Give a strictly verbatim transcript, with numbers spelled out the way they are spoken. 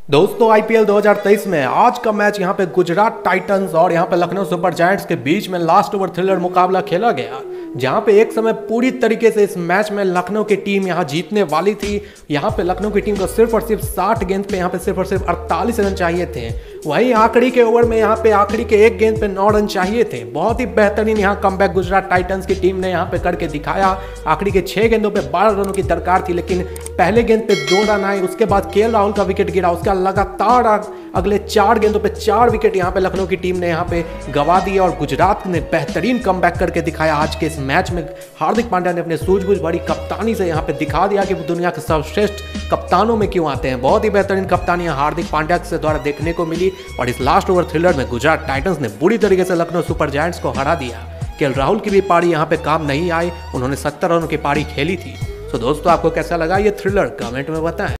दोस्तों आईपीएल दो हज़ार तेईस में आज का मैच यहां पे गुजरात टाइटंस और यहां पे लखनऊ सुपर जायंट्स के बीच में लास्ट ओवर थ्रिलर मुकाबला खेला गया, जहां पे एक समय पूरी तरीके से इस मैच में लखनऊ की टीम यहां जीतने वाली थी। यहां पे लखनऊ की टीम को सिर्फ और सिर्फ साठ गेंद पे यहां पे सिर्फ और सिर्फ अड़तालीस रन चाहिए थे। वहीं आखिरी के ओवर में यहां पे आखिरी के एक गेंद पे नौ रन चाहिए थे। बहुत ही बेहतरीन यहां कमबैक गुजरात टाइटंस की टीम ने यहां पे करके दिखाया। आखिरी के छह गेंदों पे बारह रनों की दरकार थी, लेकिन पहले गेंद पे दो रन आए, उसके बाद केएल राहुल का विकेट गिरा, उसका लगातार अगले चार गेंदों पे चार विकेट यहां पे लखनऊ की टीम ने यहां पे गवा दिए और गुजरात ने बेहतरीन कमबैक करके दिखाया। आज के इस मैच में हार्दिक पांड्या ने अपने सूझबूझ भरी कप्तानी से यहां पे दिखा दिया कि वो दुनिया के सर्वश्रेष्ठ कप्तानों में क्यों आते हैं। बहुत ही बेहतरीन कप्तानी हार्दिक पांड्या से द्वारा देखने को मिली और इस लास्ट ओवर थ्रिलर में गुजरात टाइटंस ने बुरी तरीके से लखनऊ सुपर जायंट्स को हरा दिया। केएल राहुल की भी पारी यहां पे काम नहीं आई, उन्होंने सत्तर रनों की पारी खेली थी। तो दोस्तों आपको कैसा लगा ये थ्रिलर, कमेंट में बताएं।